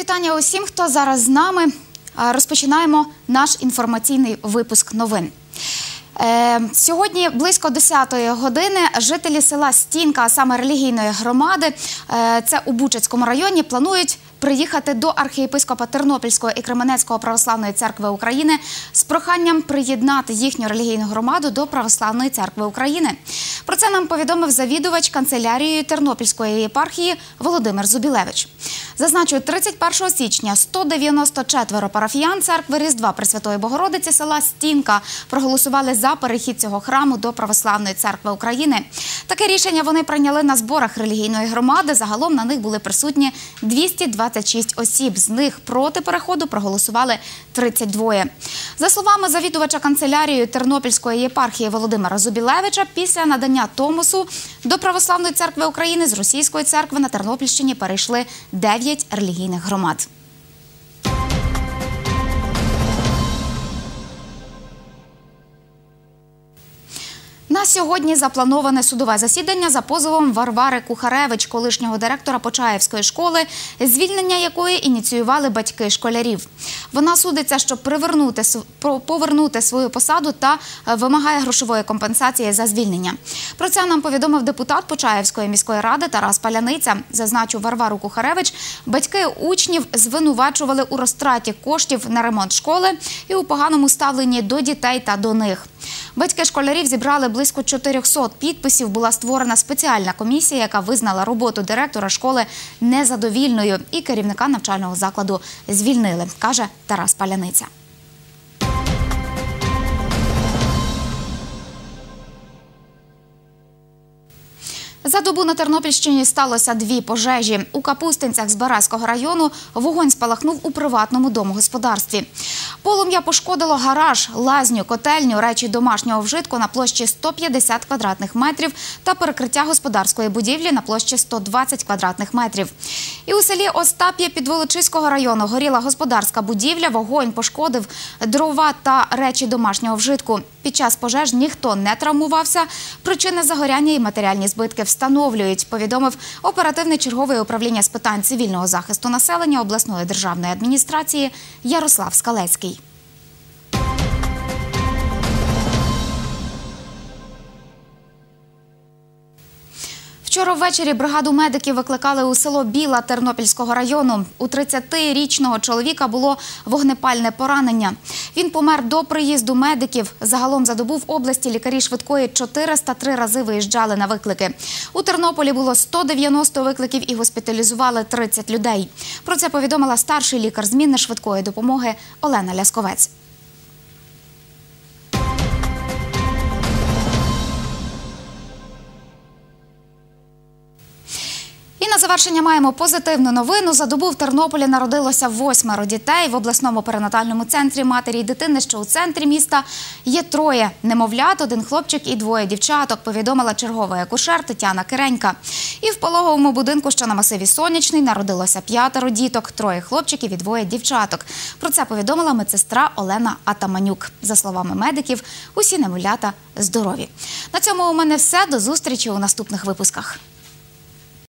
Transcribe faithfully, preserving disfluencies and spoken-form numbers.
вітання усім, хто зараз з нами. Розпочинаємо наш інформаційний випуск новин. Сьогодні близько десятої години жителі села Стінка, а саме релігійної громади, це у Бучацькому районі, планують приїхати до архієпископа Тернопільської і Кременецької православної церкви України з проханням приєднати їхню релігійну громаду до Православної церкви України. Про це нам повідомив завідувач канцелярією Тернопільської єпархії Володимир Зубілевич. Зазначу, тридцять першого січня сто дев'яносто чотири парафіян церкви Різдва Пресвятої Богородиці села Стінка проголосували за перехід цього храму до Православної церкви України. Таке рішення вони прийняли на зборах релігійної громади. Загалом на них були присутні двісті двадцять шість осіб. З них проти переходу проголосували тридцять два. За словами завідувача канцелярією Тернопільської єпархії Володимира Зубілевича, після надання Томосу до Православної церкви України з Російської церкви на Тернопільщині перейшли дев'ять релігійних громад. На сьогодні заплановане судове засідання за позовом Варвари Кухаревич, колишнього директора Почаївської школи, звільнення якої ініціювали батьки школярів. Вона судиться, щоб привернути, повернути свою посаду та вимагає грошової компенсації за звільнення. Про це нам повідомив депутат Почаївської міської ради Тарас Паляниця. Зазначу, Варвару Кухаревич батьки учнів звинувачували у розтраті коштів на ремонт школи і у поганому ставленні до дітей та до них. Батьки школярів зібрали близько чотирьохсот підписів. Була створена спеціальна комісія, яка визнала роботу директора школи незадовільною, і керівника навчального закладу звільнили, каже Тарас Паляниця. За добу на Тернопільщині сталося дві пожежі. У Капустинцях Збаразького району вогонь спалахнув у приватному домогосподарстві. Полум'я пошкодило гараж, лазню, котельню, речі домашнього вжитку на площі сто п'ятдесят квадратних метрів та перекриття господарської будівлі на площі сто двадцять квадратних метрів. І у селі Остап'я Підволочиського району горіла господарська будівля, вогонь пошкодив дрова та речі домашнього вжитку. Під час пожеж ніхто не травмувався. Причини загоряння і матеріальні збитки встановлюють, повідомив оперативний черговий управління з питань цивільного захисту населення обласної державної адміністрації Ярослав Скалецький. Вчора ввечері бригаду медиків викликали у село Біла Тернопільського району. У тридцятирічного чоловіка було вогнепальне поранення. Він помер до приїзду медиків. Загалом за добу в області лікарі швидкої чотириста три рази виїжджали на виклики. У Тернополі було сто дев'яносто викликів і госпіталізували тридцять людей. Про це повідомила старший лікар змінної швидкої допомоги Олена Лясковець. На завершення маємо позитивну новину. За добу в Тернополі народилося восьмеро дітей. В обласному перинатальному центрі матері і дитини, що у центрі міста, є троє немовлят, один хлопчик і двоє дівчаток, повідомила черговий акушер Тетяна Киренька. І в пологовому будинку, що на масиві Сонячний, народилося п'ятеро діток, троє хлопчиків і двоє дівчаток. Про це повідомила медсестра Олена Атаманюк. За словами медиків, усі немовлята здорові. На цьому у мене все. До зустрічі у наступних випусках.